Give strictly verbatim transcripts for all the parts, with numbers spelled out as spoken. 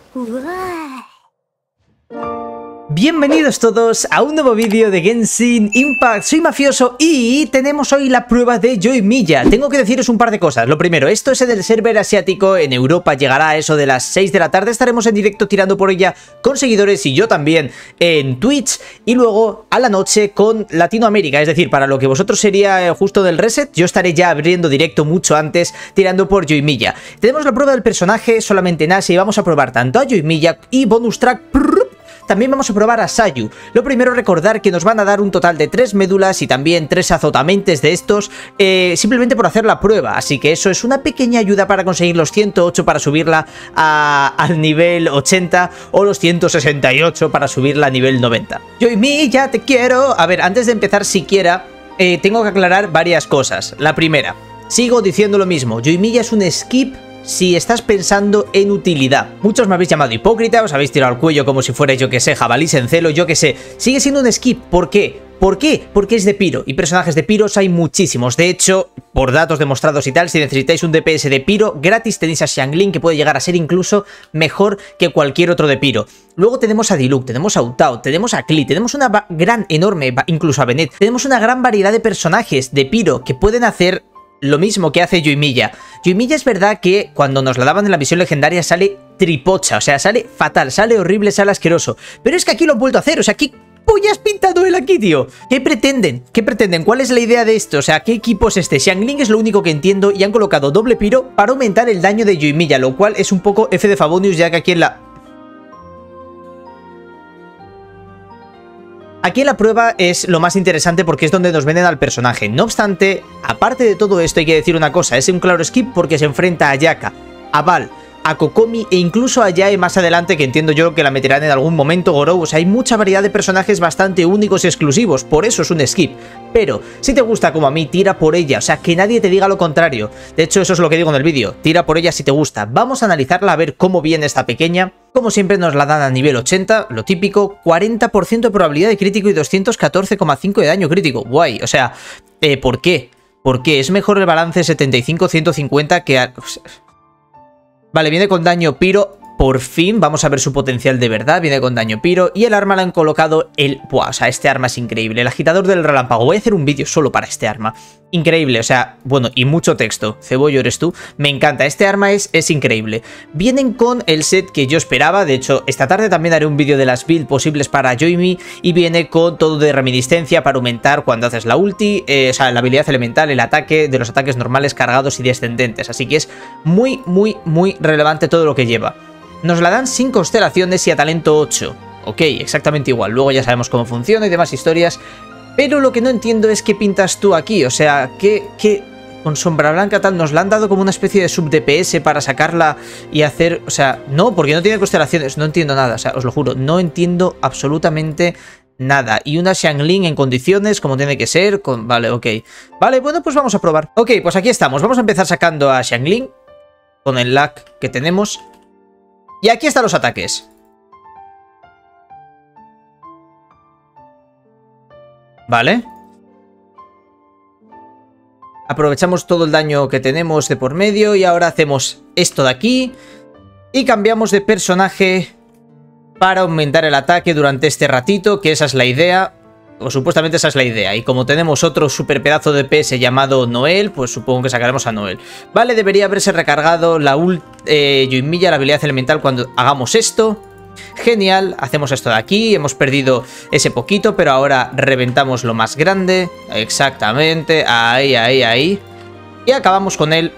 Bienvenidos todos a un nuevo vídeo de Genshin Impact. Soy Mafioso y tenemos hoy la prueba de Yoimiya. Tengo que deciros un par de cosas. Lo primero, esto es en el server asiático. En Europa llegará a eso de las seis de la tarde. Estaremos en directo tirando por ella con seguidores y yo también en Twitch. Y luego a la noche con Latinoamérica. Es decir, para lo que vosotros sería justo del reset, yo estaré ya abriendo directo mucho antes tirando por Yoimiya. Tenemos la prueba del personaje solamente en Asia y vamos a probar tanto a Yoimiya y bonus track. También vamos a probar a Sayu. Lo primero, recordar que nos van a dar un total de tres médulas y también tres azotamentes de estos, eh, simplemente por hacer la prueba. Así que eso es una pequeña ayuda para conseguir los ciento ocho para subirla a, al nivel ochenta o los ciento sesenta y ocho para subirla a nivel noventa. Yoimiya, te quiero. A ver, antes de empezar siquiera, eh, tengo que aclarar varias cosas. La primera, sigo diciendo lo mismo. Yoimiya es un skip si estás pensando en utilidad. Muchos me habéis llamado hipócrita, os habéis tirado al cuello como si fuera, yo que sé, jabalís en celo, yo que sé. Sigue siendo un skip. ¿Por qué? ¿Por qué? Porque es de Piro, y personajes de Piros hay muchísimos. De hecho, por datos demostrados y tal, si necesitáis un D P S de Piro gratis, tenéis a Xiangling, que puede llegar a ser incluso mejor que cualquier otro de Piro. Luego tenemos a Diluc, tenemos a Utao, tenemos a Klee, tenemos una gran, enorme, incluso a Bennett. Tenemos una gran variedad de personajes de Piro que pueden hacer lo mismo que hace Yoimiya. Yoimiya es verdad que cuando nos la daban en la misión legendaria sale tripocha, o sea, sale fatal, sale horrible, sale asqueroso. Pero es que aquí lo han vuelto a hacer, o sea, ¿qué pollas has pintado él aquí, tío? ¿Qué pretenden? ¿Qué pretenden? ¿Cuál es la idea de esto? O sea, ¿qué equipo es este? Xiangling es lo único que entiendo y han colocado doble Piro para aumentar el daño de Yoimiya, lo cual es un poco F de Favonius, ya que aquí en la... Aquí en la prueba es lo más interesante porque es donde nos venden al personaje. No obstante, aparte de todo esto hay que decir una cosa, es un claro skip porque se enfrenta a Yaka, a Val, a Kokomi e incluso a Yae más adelante, que entiendo yo que la meterán en algún momento, Gorou. O sea, hay mucha variedad de personajes bastante únicos y exclusivos, por eso es un skip. Pero, si te gusta como a mí, tira por ella, o sea, que nadie te diga lo contrario. De hecho, eso es lo que digo en el vídeo, tira por ella si te gusta. Vamos a analizarla, a ver cómo viene esta pequeña. Como siempre nos la dan a nivel ochenta, lo típico, cuarenta por ciento de probabilidad de crítico y doscientos catorce coma cinco de daño crítico. Guay, o sea, eh, ¿por qué? ¿Por qué? Es mejor el balance setenta y cinco ciento cincuenta que... A... Vale, viene con daño Piro, por fin, vamos a ver su potencial de verdad, viene con daño Piro, y el arma le han colocado el... Buah, o sea, este arma es increíble, el agitador del relámpago, voy a hacer un vídeo solo para este arma, increíble, o sea, bueno, y mucho texto, Cebollo eres tú, me encanta, este arma es, es increíble. Vienen con el set que yo esperaba, de hecho, esta tarde también haré un vídeo de las builds posibles para Yoimiya, y viene con todo de reminiscencia para aumentar cuando haces la ulti, eh, o sea, la habilidad elemental, el ataque de los ataques normales, cargados y descendentes, así que es muy, muy, muy relevante todo lo que lleva. Nos la dan sin constelaciones y a talento ocho. Ok, exactamente igual. Luego ya sabemos cómo funciona y demás historias. Pero lo que no entiendo es qué pintas tú aquí. O sea, que, que con sombra blanca tal nos la han dado como una especie de sub D P S para sacarla y hacer... O sea, no, porque no tiene constelaciones. No entiendo nada, o sea, os lo juro. No entiendo absolutamente nada. Y una Xiangling en condiciones como tiene que ser. Con... Vale, ok. Vale, bueno, pues vamos a probar. Ok, pues aquí estamos. Vamos a empezar sacando a Xiangling con el lag que tenemos. Y aquí están los ataques. Vale. Aprovechamos todo el daño que tenemos de por medio y ahora hacemos esto de aquí. Y cambiamos de personaje para aumentar el ataque durante este ratito, que esa es la idea. O supuestamente esa es la idea. Y como tenemos otro super pedazo de D P S llamado Noel, pues supongo que sacaremos a Noel. Vale, debería haberse recargado la ult eh, Yoimiya, la habilidad elemental, cuando hagamos esto. Genial, hacemos esto de aquí. Hemos perdido ese poquito, pero ahora reventamos lo más grande. Exactamente, ahí, ahí, ahí. Y acabamos con él.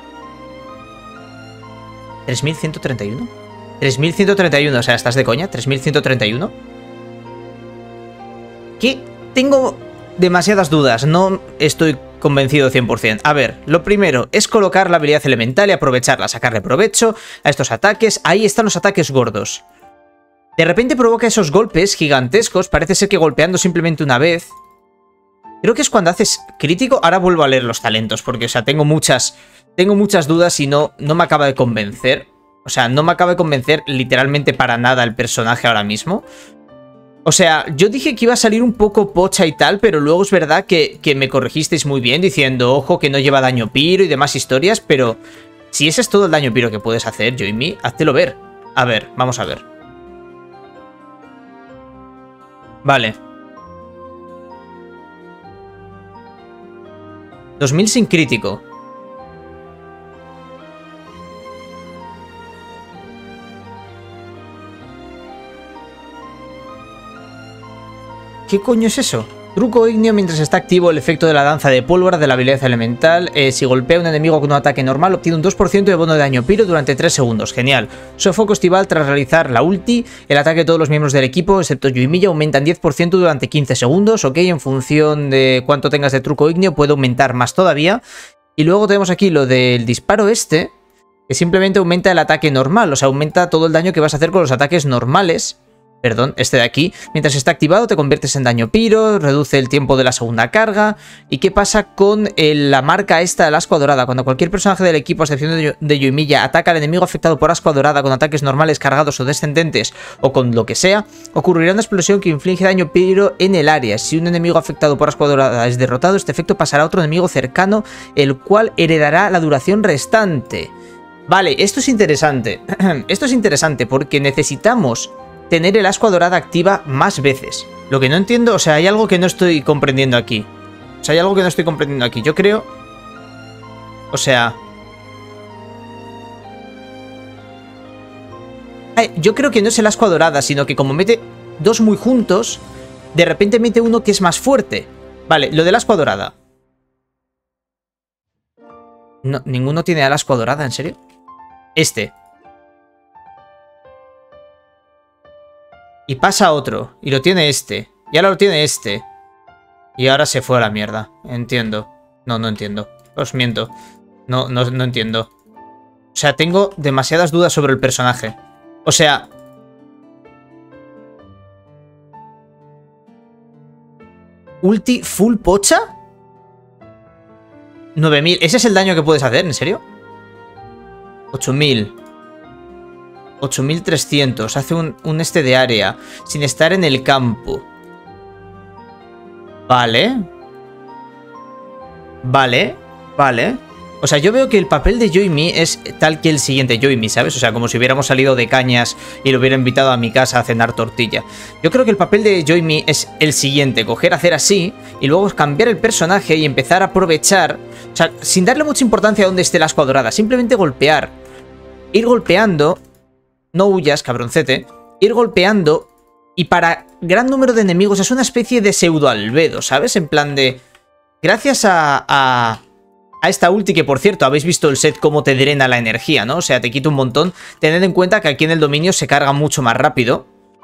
¿tres mil ciento treinta y uno? tres mil ciento treinta y uno, o sea, ¿estás de coña? ¿tres mil ciento treinta y uno? Que tengo demasiadas dudas, no estoy convencido cien por cien. A ver, lo primero es colocar la habilidad elemental y aprovecharla, sacarle provecho a estos ataques. Ahí están los ataques gordos. De repente provoca esos golpes gigantescos, parece ser que golpeando simplemente una vez. Creo que es cuando haces crítico. Ahora vuelvo a leer los talentos porque, o sea, tengo muchas, tengo muchas dudas y no, no me acaba de convencer. O sea, no me acaba de convencer literalmente para nada el personaje ahora mismo. O sea, yo dije que iba a salir un poco pocha y tal, pero luego es verdad que, que me corrigisteis muy bien diciendo, ojo, que no lleva daño piro y demás historias, pero si ese es todo el daño piro que puedes hacer, Yoimiya, háztelo ver. A ver, vamos a ver. Vale. dos mil sin crítico. ¿Qué coño es eso? Truco ígneo mientras está activo el efecto de la danza de pólvora de la habilidad elemental. Eh, si golpea a un enemigo con un ataque normal, obtiene un dos por ciento de bono de daño piro durante tres segundos. Genial. Sofoco estival tras realizar la ulti. El ataque de todos los miembros del equipo, excepto Yuimiya, aumenta en diez por ciento durante quince segundos. Ok, en función de cuánto tengas de truco ígneo, puede aumentar más todavía. Y luego tenemos aquí lo del disparo este, que simplemente aumenta el ataque normal. O sea, aumenta todo el daño que vas a hacer con los ataques normales. Perdón, este de aquí. Mientras está activado te conviertes en daño piro, reduce el tiempo de la segunda carga. ¿Y qué pasa con el, la marca esta del ascua dorada? Cuando cualquier personaje del equipo, a excepción de, de Yuimiya, ataca al enemigo afectado por ascua dorada con ataques normales, cargados o descendentes, o con lo que sea, ocurrirá una explosión que inflige daño piro en el área. Si un enemigo afectado por ascua dorada es derrotado, este efecto pasará a otro enemigo cercano, el cual heredará la duración restante. Vale, esto es interesante. Esto es interesante porque necesitamos tener el ascua dorada activa más veces. Lo que no entiendo, o sea, hay algo que no estoy comprendiendo aquí. O sea, hay algo que no estoy comprendiendo aquí. Yo creo... O sea... Yo creo que no es el ascua dorada, sino que como mete dos muy juntos, de repente mete uno que es más fuerte. Vale, lo del ascua dorada. No, ninguno tiene al ascua dorada, ¿en serio? Este. Y pasa otro, y lo tiene este, y ahora lo tiene este. Y ahora se fue a la mierda, entiendo. No, no entiendo, os miento. No, no, no entiendo. O sea, tengo demasiadas dudas sobre el personaje. O sea... ¿Ulti full pocha? nueve mil, ¿ese es el daño que puedes hacer? ¿En serio? ocho mil. ocho mil trescientos, hace un, un este de área, sin estar en el campo. Vale. Vale, vale. O sea, yo veo que el papel de Yoimi es tal que el siguiente Yoimi, ¿sabes? O sea, como si hubiéramos salido de cañas y lo hubiera invitado a mi casa a cenar tortilla. Yo creo que el papel de Yoimi es el siguiente, coger, hacer así, y luego cambiar el personaje y empezar a aprovechar, o sea, sin darle mucha importancia a dónde esté la ascua dorada, simplemente golpear. Ir golpeando... No huyas, cabroncete. Ir golpeando y para gran número de enemigos es una especie de pseudo albedo, ¿sabes? En plan de... Gracias a, a, a esta ulti, que por cierto, habéis visto el set cómo te drena la energía, ¿no? O sea, te quita un montón. Tened en cuenta que aquí en el dominio se carga mucho más rápido.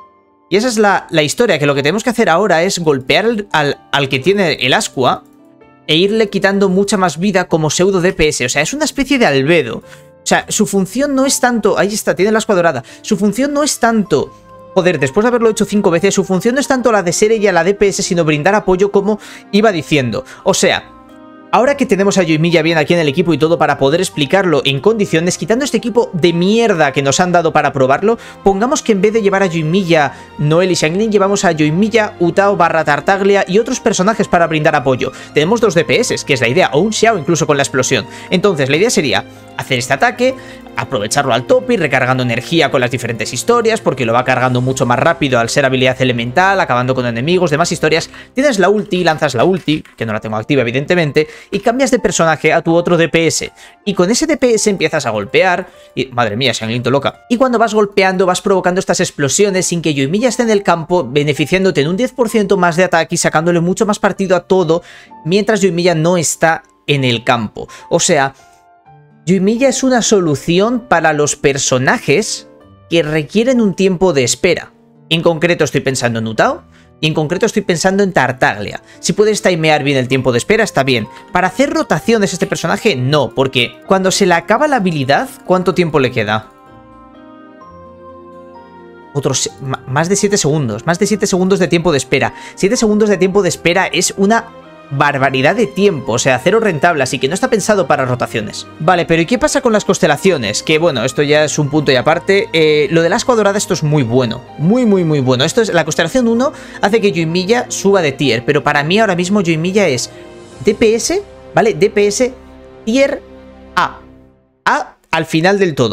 Y esa es la, la historia, que lo que tenemos que hacer ahora es golpear al, al, al que tiene el ascua e irle quitando mucha más vida como pseudo D P S. O sea, es una especie de albedo. O sea, su función no es tanto... Ahí está, tiene la ascua dorada. Su función no es tanto... Joder, después de haberlo hecho cinco veces, su función no es tanto la de ser ella la D P S, sino brindar apoyo como iba diciendo. O sea, ahora que tenemos a Yoimiya bien aquí en el equipo y todo para poder explicarlo en condiciones, quitando este equipo de mierda que nos han dado para probarlo, pongamos que en vez de llevar a Yoimiya, Noel y Xianglin, llevamos a Yoimiya, Utao barra Tartaglia y otros personajes para brindar apoyo. Tenemos dos D P S, que es la idea, o un Xiao incluso con la explosión. Entonces, la idea sería hacer este ataque, aprovecharlo al tope, ir recargando energía con las diferentes historias, porque lo va cargando mucho más rápido al ser habilidad elemental, acabando con enemigos, demás historias. Tienes la ulti, lanzas la ulti, que no la tengo activa evidentemente, y cambias de personaje a tu otro D P S. Y con ese D P S empiezas a golpear, y madre mía, se han lindo loca. Y cuando vas golpeando, vas provocando estas explosiones sin que Yoimiya esté en el campo, beneficiándote en un diez por ciento más de ataque y sacándole mucho más partido a todo, mientras Yoimiya no está en el campo. O sea... Yoimiya es una solución para los personajes que requieren un tiempo de espera. En concreto estoy pensando en Utao y en concreto estoy pensando en Tartaglia. Si puedes timear bien el tiempo de espera, está bien. Para hacer rotaciones a este personaje, no, porque cuando se le acaba la habilidad, ¿cuánto tiempo le queda? Otros... más de siete segundos, más de siete segundos de tiempo de espera. siete segundos de tiempo de espera es una... barbaridad de tiempo, o sea, cero rentable, así que no está pensado para rotaciones. Vale, pero ¿y qué pasa con las constelaciones? Que bueno, esto ya es un punto y aparte. Eh, lo del ascua dorada, esto es muy bueno, muy muy muy bueno. Esto es, la constelación uno hace que Yoimiya suba de tier, pero para mí ahora mismo Yoimiya es D P S, ¿vale? D P S tier A. A al final del todo.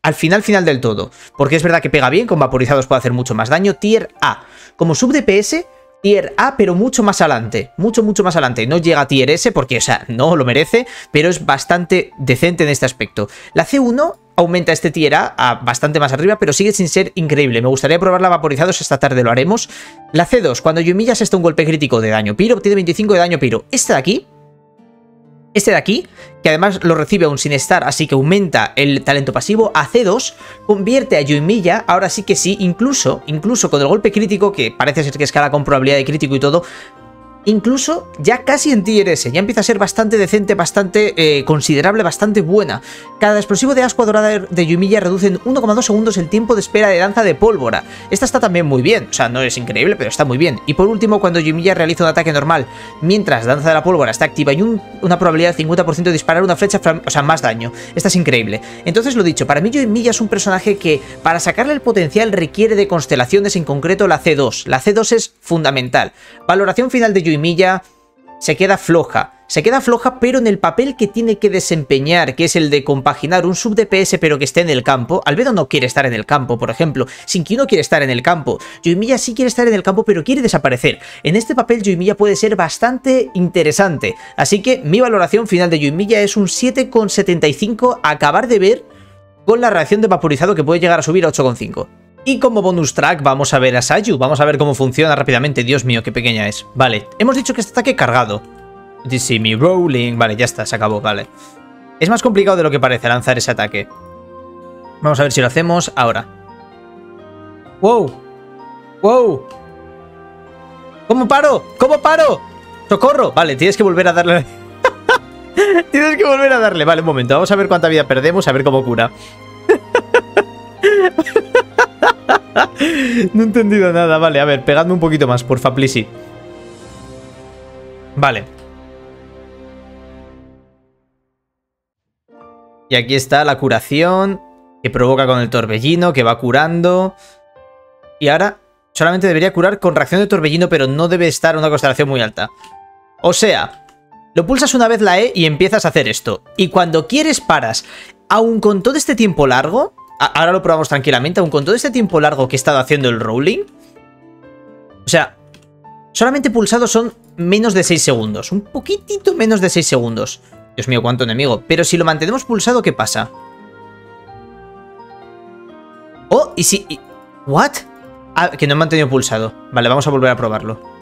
al final, final del todo. Porque es verdad que pega bien, con vaporizados puede hacer mucho más daño. Tier A. Como sub D P S, Tier A, pero mucho más adelante. Mucho, mucho más adelante. No llega a Tier S porque, o sea, no lo merece, pero es bastante decente en este aspecto. La C uno aumenta este Tier A a bastante más arriba, pero sigue sin ser increíble. Me gustaría probarla vaporizados, esta tarde lo haremos. La C dos, cuando Yoimiya se está un golpe crítico de daño Pyro, obtiene veinticinco de daño Pyro. Este de aquí, este de aquí, que además lo recibe aún sin estar, así que aumenta el talento pasivo, a C dos, convierte a Yoimiya, ahora sí que sí, incluso, incluso con el golpe crítico, que parece ser que escala con probabilidad de crítico y todo, incluso ya casi en Tier S, ya empieza a ser bastante decente, bastante eh, considerable, bastante buena. Cada explosivo de ascua dorada de Yoimiya reduce en uno coma dos segundos el tiempo de espera de danza de pólvora. Esta está también muy bien, o sea, no es increíble, pero está muy bien. Y por último, cuando Yoimiya realiza un ataque normal mientras danza de la pólvora está activa y un, una probabilidad del cincuenta por ciento de disparar una flecha, o sea, más daño. Esta es increíble. Entonces, lo dicho, para mí Yoimiya es un personaje que para sacarle el potencial requiere de constelaciones, en concreto la C dos. La C dos es fundamental. Valoración final de Yoimiya Yoimiya se queda floja, se queda floja pero en el papel que tiene que desempeñar, que es el de compaginar un sub D P S pero que esté en el campo. Albedo no quiere estar en el campo, por ejemplo, Shinkyu no quiere estar en el campo, Yoimiya sí quiere estar en el campo pero quiere desaparecer. En este papel Yoimiya puede ser bastante interesante, así que mi valoración final de Yoimiya es un siete coma setenta y cinco a acabar de ver, con la reacción de vaporizado que puede llegar a subir a ocho coma cinco. Y como bonus track vamos a ver a Sayu, vamos a ver cómo funciona rápidamente. Dios mío, qué pequeña es. Vale, hemos dicho que este ataque cargado. You see me rolling. Vale, ya está, se acabó, vale. Es más complicado de lo que parece lanzar ese ataque. Vamos a ver si lo hacemos ahora. ¡Wow! ¡Wow! ¿Cómo paro? ¿Cómo paro? ¡Socorro! Vale, tienes que volver a darle... tienes que volver a darle. Vale, un momento, vamos a ver cuánta vida perdemos, a ver cómo cura. No he entendido nada, vale, a ver, pegadme un poquito más, porfa, please. Vale. Y aquí está la curación que provoca con el torbellino, que va curando. Y ahora solamente debería curar con reacción de torbellino, pero no debe estar una constelación muy alta. O sea, lo pulsas una vez la E y empiezas a hacer esto. Y cuando quieres paras. Aun con todo este tiempo largo... Ahora lo probamos tranquilamente, aun con todo este tiempo largo que he estado haciendo el rolling. O sea, solamente pulsado son menos de seis segundos. Un poquitito menos de seis segundos. Dios mío, cuánto enemigo. Pero si lo mantenemos pulsado, ¿qué pasa? Oh, y si... Y... ¿What? Ah, que no he mantenido pulsado. Vale, vamos a volver a probarlo.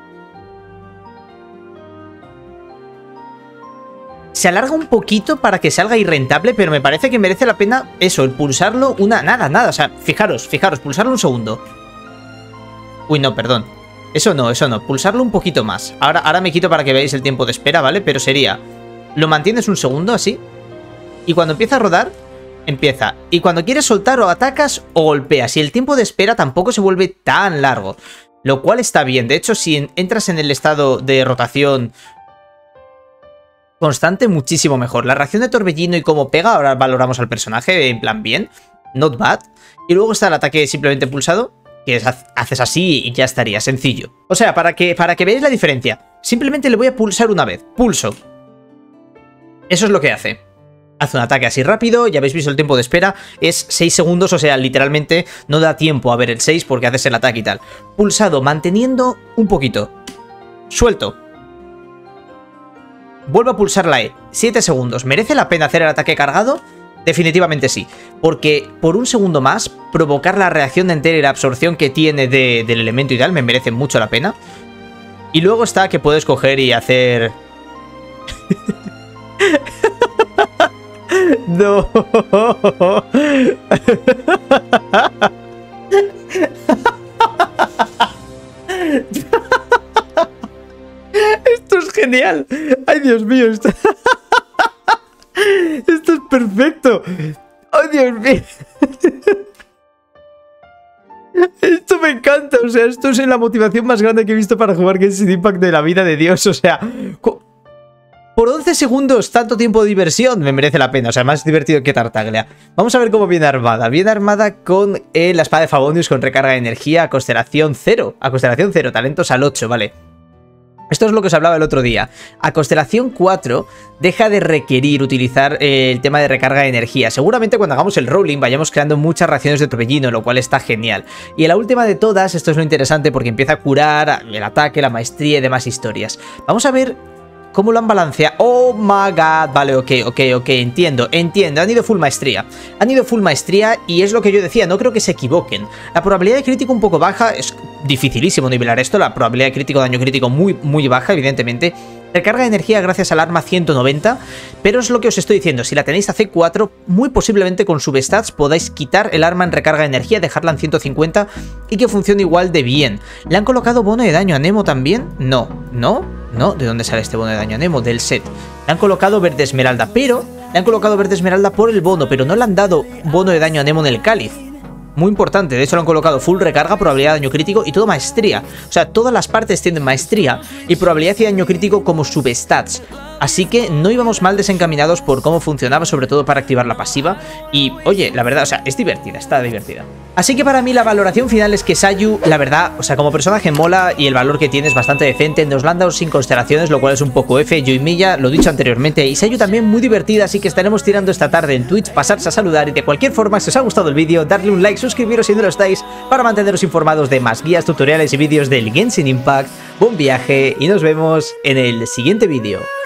Se alarga un poquito para que salga irrentable, pero me parece que merece la pena eso, el pulsarlo una... Nada, nada, o sea, fijaros, fijaros, pulsarlo un segundo. Uy, no, perdón. Eso no, eso no, pulsarlo un poquito más. Ahora, ahora me quito para que veáis el tiempo de espera, ¿vale? Pero sería... Lo mantienes un segundo, así. Y cuando empieza a rodar, empieza. Y cuando quieres soltar o atacas o golpeas. Y el tiempo de espera tampoco se vuelve tan largo. Lo cual está bien. De hecho, si entras en el estado de rotación... constante, muchísimo mejor. La reacción de torbellino y cómo pega, ahora valoramos al personaje, en plan bien, not bad. Y luego está el ataque simplemente pulsado, que es, haces así y ya estaría, sencillo. O sea, para que, para que veáis la diferencia, simplemente le voy a pulsar una vez, pulso. Eso es lo que hace. Hace un ataque así rápido, ya habéis visto el tiempo de espera, es seis segundos, o sea, literalmente no da tiempo a ver el seis porque haces el ataque y tal. Pulsado, manteniendo un poquito. Suelto. Vuelvo a pulsar la E. siete segundos. ¿Merece la pena hacer el ataque cargado? Definitivamente sí. Porque por un segundo más, provocar la reacción de entera y la absorción que tiene de, del elemento y tal me merece mucho la pena. Y luego está que puedes coger y hacer... No. Esto es genial. Ay, Dios mío. Esto, esto es perfecto. Ay, Dios mío. Esto me encanta. O sea, esto es la motivación más grande que he visto para jugar Genshin Impact de la vida de Dios. O sea, por once segundos, tanto tiempo de diversión, me merece la pena. O sea, más divertido que Tartaglia. Vamos a ver cómo viene armada. Viene armada con eh, la espada de Favonius con recarga de energía a constelación cero. A constelación cero, talentos al ocho, vale. Esto es lo que os hablaba el otro día. A Constelación cuatro deja de requerir utilizar eh, el tema de recarga de energía. Seguramente cuando hagamos el rolling vayamos creando muchas reacciones de torbellino, lo cual está genial. Y en la última de todas, esto es lo interesante porque empieza a curar el ataque, la maestría y demás historias. Vamos a ver cómo lo han balanceado. Oh my god, vale, ok, ok, ok, entiendo, entiendo. Han ido full maestría. Han ido full maestría y es lo que yo decía, no creo que se equivoquen. La probabilidad de crítico un poco baja, es dificilísimo nivelar esto. La probabilidad de crítico, daño crítico muy, muy baja, evidentemente. Recarga de energía gracias al arma ciento noventa, pero es lo que os estoy diciendo, si la tenéis a C cuatro, muy posiblemente con substats podáis quitar el arma en recarga de energía, dejarla en ciento cincuenta y que funcione igual de bien. ¿Le han colocado bono de daño a Nemo también? No, no, no, ¿de dónde sale este bono de daño a Nemo? Del set. Le han colocado verde esmeralda, pero le han colocado verde esmeralda por el bono, pero no le han dado bono de daño a Nemo en el cáliz. Muy importante, de hecho lo han colocado full recarga, probabilidad de daño crítico y todo maestría. O sea, todas las partes tienen maestría y probabilidad de daño crítico como substats. Así que no íbamos mal desencaminados por cómo funcionaba, sobre todo para activar la pasiva. Y, oye, la verdad, o sea, es divertida, está divertida. Así que para mí la valoración final es que Sayu, la verdad, o sea, como personaje mola y el valor que tiene es bastante decente. Nos lo han dado sin constelaciones, lo cual es un poco F. Yoimiya, lo he dicho anteriormente, y Sayu también muy divertida, así que estaremos tirando esta tarde en Twitch, pasarse a saludar y de cualquier forma, si os ha gustado el vídeo, darle un like, suscribiros si no lo estáis, para manteneros informados de más guías, tutoriales y vídeos del Genshin Impact. Buen viaje y nos vemos en el siguiente vídeo.